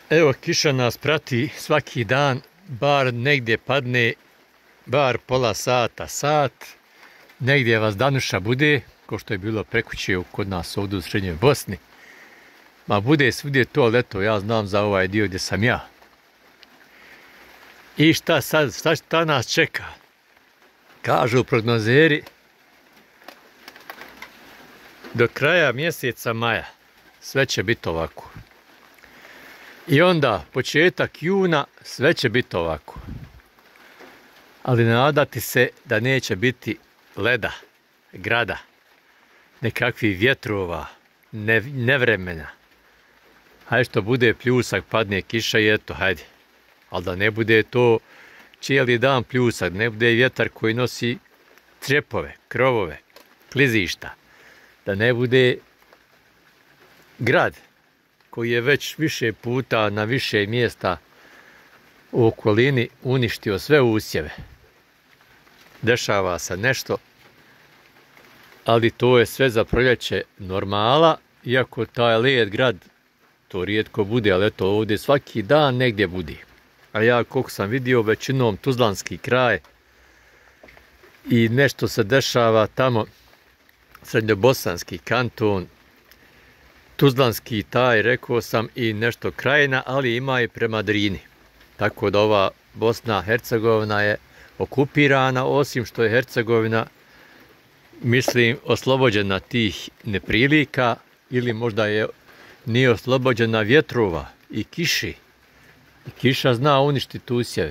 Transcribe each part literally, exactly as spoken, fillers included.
Evo, kiša nas prati svaki dan, bar negdje padne, bar pola sata, sat, negdje vas danuša bude, ko što je bilo prekuće kod nas ovdje u Srednjoj Bosni. Ma bude svugdje to leto, ja znam za ovaj dio gdje sam ja. I šta sad, šta, šta nas čeka? Kažu prognozeri, do kraja mjeseca maja sve će biti ovako. I onda početak juna sve će biti ovako. Ali nadati se da neće biti leda, grada, nekakvih vjetrova, ne, nevremena. Hajde što bude pljusak, padne kiša i eto, hajde. Ali da ne bude to cijeli dan pljusak, ne bude vjetar koji nosi crepove, krovove, klizišta. Da ne bude grad koji je već više puta na više mjesta u okolini uništio sve usjeve. Dešava se nešto, ali to je sve za proljeće normala, iako taj led grad to rijetko bude, ali eto ovdje svaki dan negdje bude. A ja koliko sam vidio većinom Tuzlanski kraj i nešto se dešava tamo, Srednjobosanski kanton, Tuzlanski taj, rekao sam, i nešto Krajina, ali ima i prema Drini. Tako da ova Bosna Hercegovina je okupirana, osim što je Hercegovina, mislim, oslobođena tih neprilika, ili možda je nije oslobođena vjetrova i kiši. I kiša zna uništiti usjeve.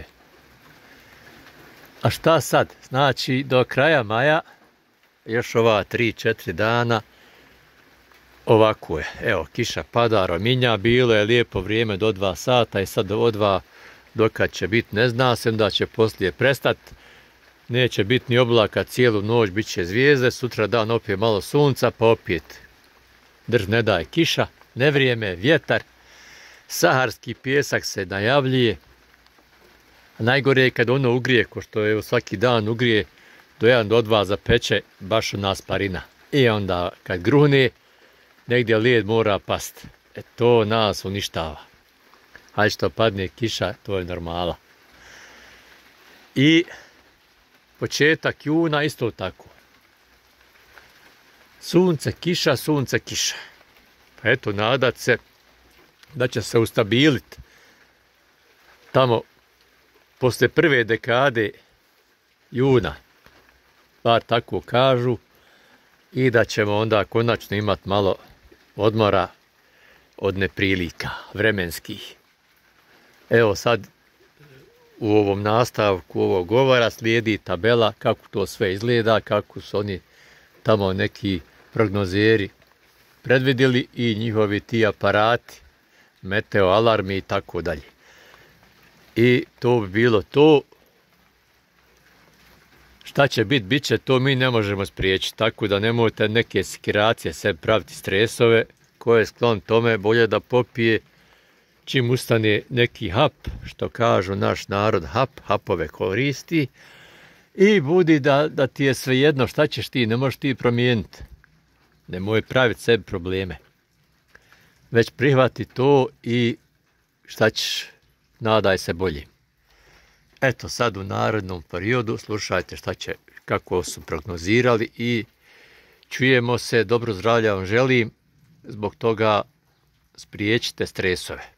A šta sad? Znači, do kraja maja, još ova tri četiri dana, ovako je. Evo, kiša pada, rominja, bilo je lijepo vrijeme do dva sata i sad od dva dokad će biti ne zna se, da će poslije prestati. Neće biti ni oblaka cijelu noć, bit će zvijezde, sutra dan opet malo sunca, pa opet drž ne daje kiša, nevrijeme, vjetar, saharski pjesak se najavljuje. A najgore je kad ono ugrije, ko što je svaki dan ugrije, do jedan do dva zapeče, baš u nas parina. I onda kad gruhne, negdje led mora past. E to nas uništava. Hajde što padne kiša, to je normala. I početak juna isto tako. Sunce, kiša, sunce, kiša. Pa eto, nadat se da će se ustabiliti tamo posle prve dekade juna, bar tako kažu, i da ćemo onda konačno imati malo odmora od neprilika vremenskih. Evo sad u ovom nastavku ovog govora slijedi tabela kako to sve izgleda, kako su oni tamo neki prognozeri predvidjeli i njihovi ti aparati, meteo alarmi i tako dalje. I to bi bilo to. Šta će biti, bit će, to mi ne možemo spriječiti, tako da nemojte neke sikiracije sebi praviti stresove, ko je sklon tome bolje da popije čim ustane neki hap, što kažu naš narod, hap, hapove koristi, i budi da, da ti je svejedno šta ćeš ti, ne možeš ti promijeniti. Nemoj praviti sebi probleme. Već prihvati to i šta ćeš, nadaj se bolje. Eto sad u narednom periodu slušajte šta će, kako su prognozirali i čujemo se, dobro zdravlja vam želim, zbog toga spriječite stresove.